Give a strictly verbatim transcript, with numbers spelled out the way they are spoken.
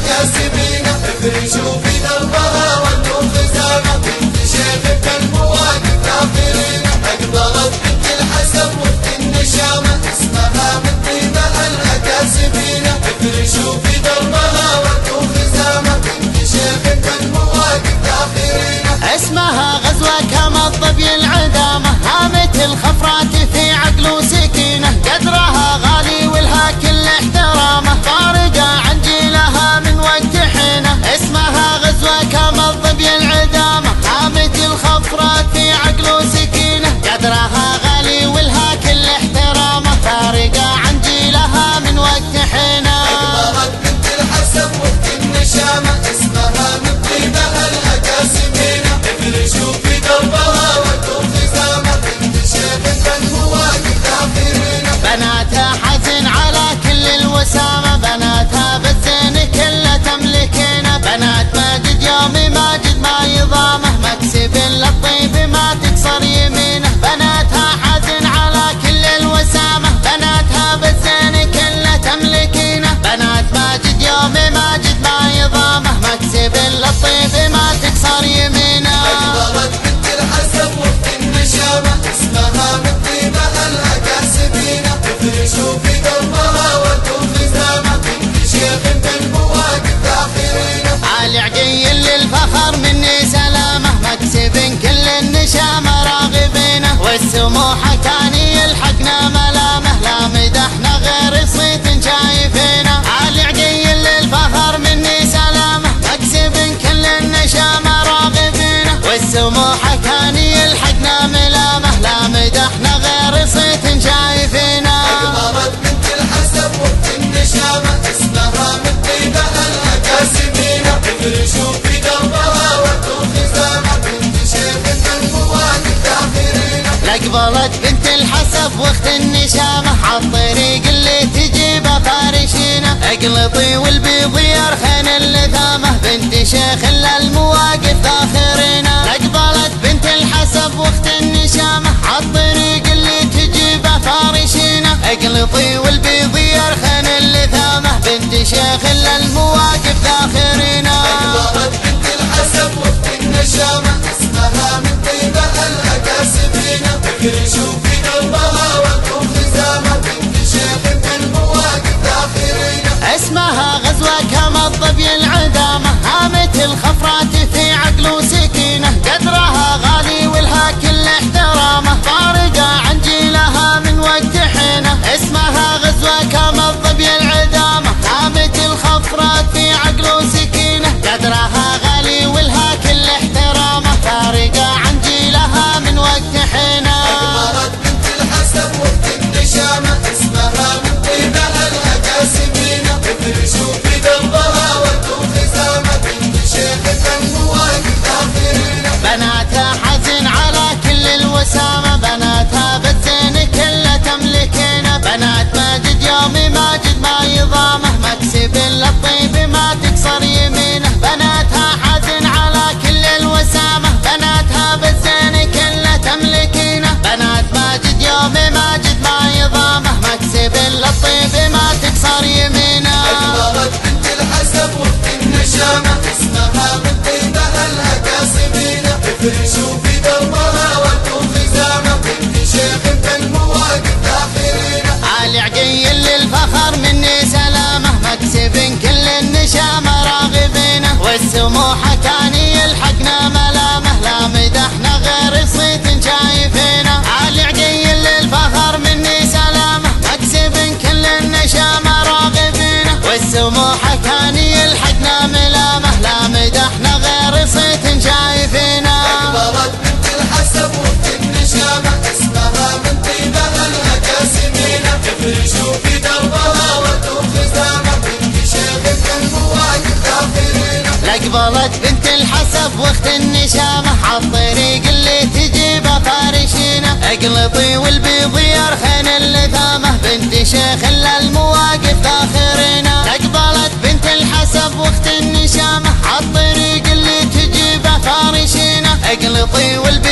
كاسبينه، افرشوا في دربها ودوا خزامه، بنت شيخ كالمواقف داخلينه، اقبلت بنت الحسب وقت النشامه، اسمها من طيبها الاكاسبينه، افرشوا في دربها ودوا خزامه، بنت شيخ كالمواقف داخلينه، اسمها غزوة كما الظبي العدامة، هامت الخفرات في عقل وسكينة، قدرها غالي ولها كل احترامه، فارقة عن جيلها من وقت حينه، اسمها غزوة كما الظبي العدامة، هامت الخفرات في عقل وسكينة، قدرها غالي ولها كل احترامه، فارقة عن جيلها من وقت حينه. اقبلت بنت الحسب وقت النشامة، اسمها من طيبها الاكاسبينه، افرشوا في دربها ودوا خزامه، بنت شيخ كالمواقف داخلينه، بناتها حزن على كل الوسامة، بناتها بالزين كله تملكينه، بنات ماجد يومي ماجد ما يضامه، مكسب للطيب ما تكسر يمينه، بناتها حزن على كل الوسامة، بناتها بالزين كله تملكينه، بنات ماجد يومي ماجد ما يضامه، مكسب للطيب ما تكسر يمينه. اقبلت بنت الحسب وقت النشامة، اسمها من طيبها الاكاسبينه، افرشوا في دربها ودوا خزامه، بنت شيخ كالمواقف داخلينه، عالي عقيل للفخر مني سلامه، مكسب كل النشامة راغبينه، والسموحة كان يلحقنا ملامه، لا مدحنا غير صيت شايفينه، عالي عقيل للفخر مني سلامه، مكسب كل النشامة راغبينه، والسموحة كان يلحقنا ملامه، لا مدحنا غير صيت شايفينه. اقبلت بنت الحسب وقت النشامة، اسمها من طيبها الاكاسبينه، افرشوا في دربها ودوا خزامه، بنت شيخ كالمواقف داخلينه، اقبلت بنت الحسب واخت النشامة، عالطريق اللي تجيبه فارشينه، اقلطي والبيض يرخن اللثامة، بنت شيخ للمواقف ذاخرينه، اقبلت بنت الحسب واخت النشامة، عالطريق اللي تجيبه فارشينه، اقلطي والبيض يرخن اللثامة، بنت شيخ للمواقف ذاخرينه. اقبلت بنت الحسب وقت النشامة، اسمها من طيبها الاكاسبينه، افرشوا في دربها ودوا خزامه، بنت شيخ كالمواقف داخلينه، اسمها غزوة كما الظبي العدامة، هامت الخفرات في عقل وسكينة، قدرها غالي ولها كل احترامه، فارقة عن جيلها من وقت حينه، اسمها غزوة كما الظبي العدامة، هامت الخفرات في عقل وسكينة، قدرها غالي ولها كل احترامه، فارقة عن جيلها من وقت حينه. اقبلت بنت الحسب وقت النشامة، اسمها من طيبها الاكاسبينه، افرشوا في دربها ودوا خزامه، بنت شيخ كالمواقف داخلينه، بناتها حزن على كل الوسامة، بناتها بالزين كله تملكينه، بنات ماجد يومي ماجد ما يضامه، مكسب للطيب ما تكسر يمينه، بناتها حزن على كل الوسامة، بناتها بالزين كله تملكينه، بنات ماجد يومي ماجد ما يضامه، مكسب للطيب ما تكسر يمينه. اقبلت بنت الحسب وقت النشامة، اسمها من طيبها الاكاسبينه، افرشوا في دربها ودوا خزامه، بنت شيخ كالمواقف داخلينه، عالي عقيل للفخر مني سلامه، مكسب كل النشامة راغبينه، والسموحة كان يلحقنا ملامه، لا مدحنا غير صيت شايفينه، عالي عقيل للفخر مني سلامه، مكسب كل النشامة راغبينه، والسموحة كان يلحقنا ملامه، لا مدحنا غير صيت شايفينه. اقبلت بنت الحسب وقت النشامة، اسمها من طيبها الاكاسبينه، افرشوا في دربها ودوا خزامه، بنت شيخ كالمواقف داخلينه، اقبلت بنت الحسب واخت النشامة، عالطريق اللي تجيبه فارشينه، اقلطي والبيض يرخن اللثامة، بنت شيخ للمواقف ذاخرينه، اقبلت بنت الحسب واخت النشامة، عالطريق اللي تجيبه فارشينه، اقلطي والبيض